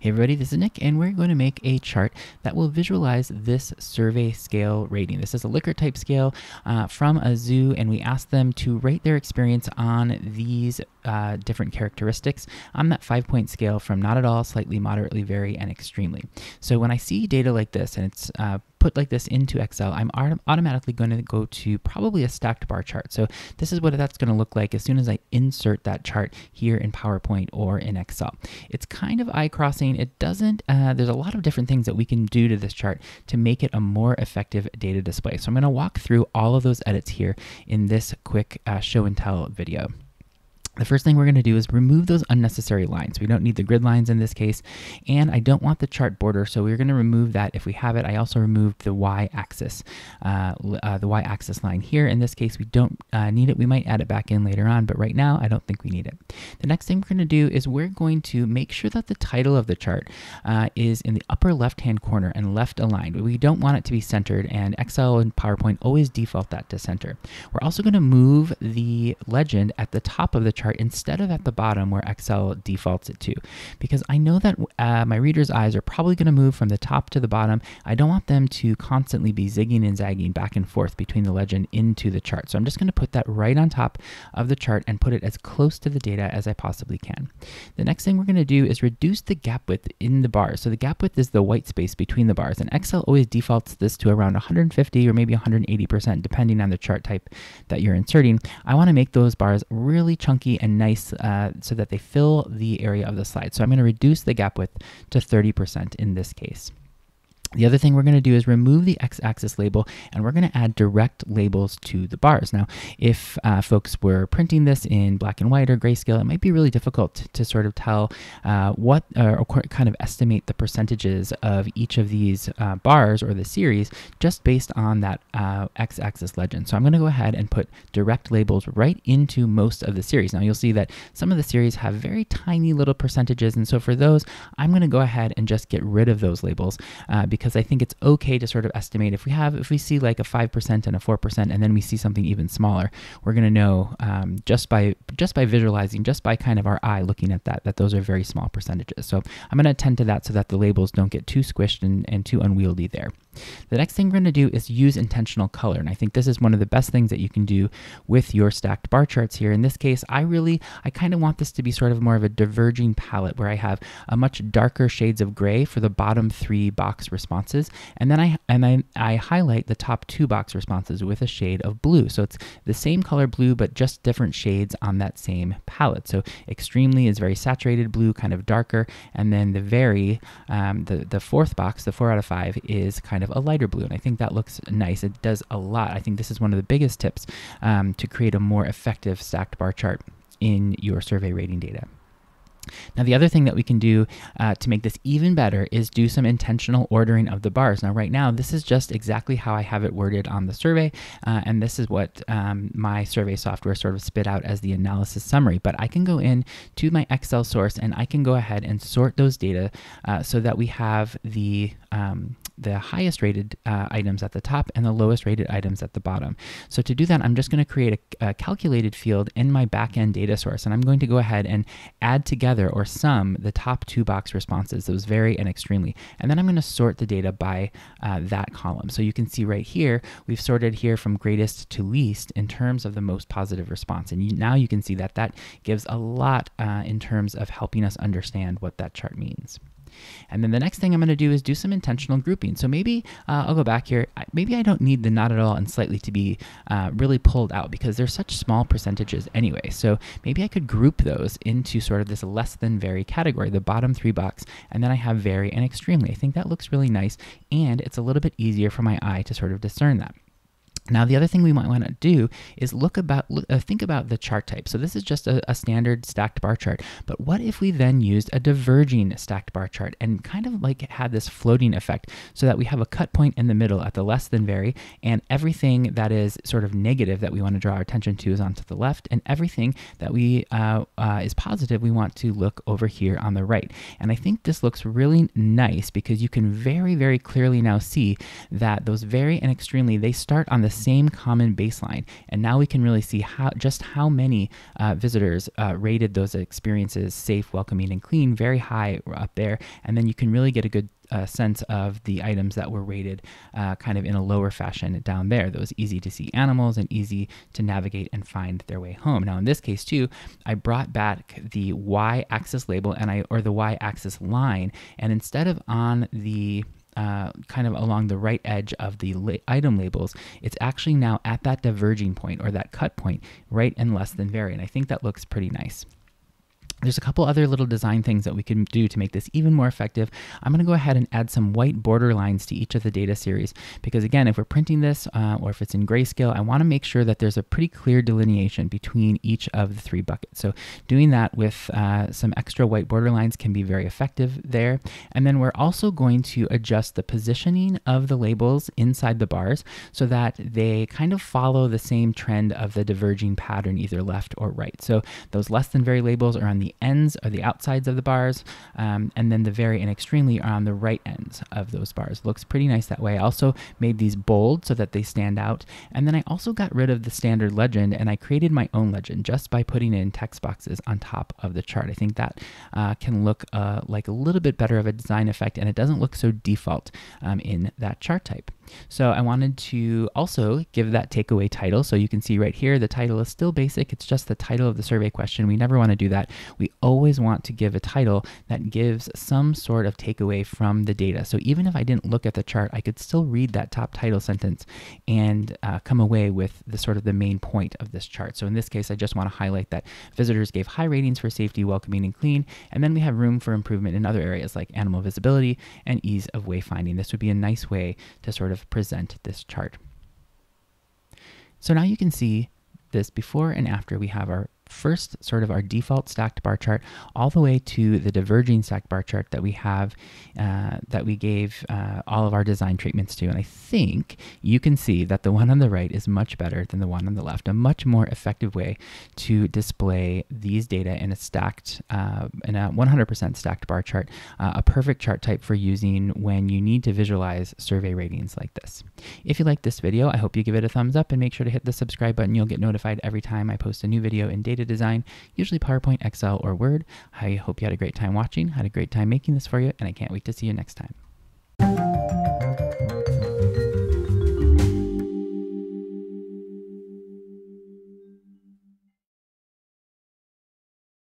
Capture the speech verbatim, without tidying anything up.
Hey everybody, this is Nick, and we're going to make a chart that will visualize this survey scale rating. This is a Likert type scale uh, from a zoo, and we asked them to rate their experience on these uh, different characteristics on that five-point scale from not at all, slightly, moderately, very, and extremely. So when I see data like this, and it's uh, put like this into Excel, I'm autom automatically going to go to probably a stacked bar chart. So this is what that's going to look like as soon as I insert that chart here in PowerPoint or in Excel. It's kind of eye-crossing. It doesn't, uh, there's a lot of different things that we can do to this chart to make it a more effective data display. So I'm going to walk through all of those edits here in this quick uh, show and tell video. The first thing we're going to do is remove those unnecessary lines. We don't need the grid lines in this case, and I don't want the chart border, so we're going to remove that if we have it. I also removed the y-axis, uh, uh, the y-axis line here. In this case, we don't uh, need it. We might add it back in later on, but right now I don't think we need it. The next thing we're going to do is we're going to make sure that the title of the chart uh, is in the upper left-hand corner and left aligned. We don't want it to be centered, and Excel and PowerPoint always default that to center. We're also going to move the legend at the top of the chart instead of at the bottom where Excel defaults it to, because I know that uh, my reader's eyes are probably going to move from the top to the bottom. I don't want them to constantly be zigging and zagging back and forth between the legend into the chart. So I'm just going to put that right on top of the chart and put it as close to the data as I possibly can. The next thing we're going to do is reduce the gap width in the bars. So the gap width is the white space between the bars, and Excel always defaults this to around one hundred fifty or maybe one hundred eighty percent depending on the chart type that you're inserting. I want to make those bars really chunky and nice uh, so that they fill the area of the slide. So I'm going to reduce the gap width to thirty percent in this case. The other thing we're going to do is remove the x-axis label, and we're going to add direct labels to the bars. Now, if uh, folks were printing this in black and white or grayscale, it might be really difficult to, to sort of tell uh, what, uh, or kind of estimate the percentages of each of these uh, bars or the series just based on that uh, x-axis legend. So I'm going to go ahead and put direct labels right into most of the series. Now, you'll see that some of the series have very tiny little percentages, and so for those, I'm going to go ahead and just get rid of those labels uh, because I think it's okay to sort of estimate if we have, if we see like a five percent and a four percent, and then we see something even smaller, we're going to know um, just by just by visualizing, just by kind of our eye looking at that, that those are very small percentages. So I'm going to attend to that so that the labels don't get too squished and, and too unwieldy there. The next thing we're going to do is use intentional color, and I think this is one of the best things that you can do with your stacked bar charts here. In this case, I really, I kind of want this to be sort of more of a diverging palette where I have a much darker shades of gray for the bottom three box responses, and then I and I, I highlight the top two box responses with a shade of blue. So it's the same color blue, but just different shades on that same palette. So extremely is very saturated blue, kind of darker, and then the very, um, the, the fourth box, the four out of five, is kind of a lighter blue, and I think that looks nice. It does a lot. I think this is one of the biggest tips um, to create a more effective stacked bar chart in your survey rating data. Now, the other thing that we can do uh, to make this even better is do some intentional ordering of the bars. Now, right now, this is just exactly how I have it worded on the survey, uh, and this is what um, my survey software sort of spit out as the analysis summary. But I can go in to my Excel source, and I can go ahead and sort those data uh, so that we have the um, the highest rated uh, items at the top and the lowest rated items at the bottom. So to do that, I'm just going to create a, a calculated field in my backend data source, and I'm going to go ahead and add together or sum the top two box responses, those very and extremely, and then I'm going to sort the data by uh, that column. So you can see right here, we've sorted here from greatest to least in terms of the most positive response, and you, now you can see that that gives a lot uh, in terms of helping us understand what that chart means. And then the next thing I'm going to do is do some intentional grouping. So maybe uh, I'll go back here. Maybe I don't need the not at all and slightly to be uh, really pulled out because they're such small percentages anyway. So maybe I could group those into sort of this less than very category, the bottom three box, and then I have very and extremely. I think that looks really nice, and it's a little bit easier for my eye to sort of discern that. Now, the other thing we might want to do is look about, look, uh, think about the chart type. So this is just a, a standard stacked bar chart, but what if we then used a diverging stacked bar chart and kind of like had this floating effect so that we have a cut point in the middle at the less than very, and everything that is sort of negative that we want to draw our attention to is onto the left, and everything that we uh, uh, is positive we want to look over here on the right. And I think this looks really nice because you can very, very clearly now see that those very and extremely, they start on the same common baseline. And now we can really see how just how many uh, visitors uh, rated those experiences safe, welcoming, and clean very high up there. And then you can really get a good uh, sense of the items that were rated uh, kind of in a lower fashion down there, those easy to see animals and easy to navigate and find their way home. Now in this case too, I brought back the y-axis label and I or the y-axis line, and instead of on the Uh, kind of along the right edge of the la item labels, it's actually now at that diverging point or that cut point, right and less than vary. And I think that looks pretty nice. There's a couple other little design things that we can do to make this even more effective. I'm going to go ahead and add some white border lines to each of the data series, because again, if we're printing this uh, or if it's in grayscale, I want to make sure that there's a pretty clear delineation between each of the three buckets. So doing that with uh, some extra white border lines can be very effective there. And then we're also going to adjust the positioning of the labels inside the bars so that they kind of follow the same trend of the diverging pattern, either left or right. So those less than very labels are on the ends or the outsides of the bars, um, and then the very and extremely are on the right ends of those bars. Looks pretty nice that way. I also made these bold so that they stand out, and then I also got rid of the standard legend and I created my own legend just by putting in text boxes on top of the chart. I think that uh, can look uh, like a little bit better of a design effect, and it doesn't look so default um, in that chart type. So I wanted to also give that takeaway title. So you can see right here, the title is still basic. It's just the title of the survey question. We never want to do that. We always want to give a title that gives some sort of takeaway from the data. So even if I didn't look at the chart, I could still read that top title sentence and uh, come away with the sort of the main point of this chart. So in this case, I just want to highlight that visitors gave high ratings for safety, welcoming, and clean. And then we have room for improvement in other areas like animal visibility and ease of wayfinding. This would be a nice way to sort of present this chart. So now you can see this before and after. We have our first sort of our default stacked bar chart all the way to the diverging stacked bar chart that we have uh, that we gave uh, all of our design treatments to. And I think you can see that the one on the right is much better than the one on the left, a much more effective way to display these data in a stacked, uh, in a one hundred percent stacked bar chart, uh, a perfect chart type for using when you need to visualize survey ratings like this. If you like this video, I hope you give it a thumbs up and make sure to hit the subscribe button. You'll get notified every time I post a new video in data design, usually PowerPoint, Excel, or Word. I hope you had a great time watching, had a great time making this for you, and I can't wait to see you next time.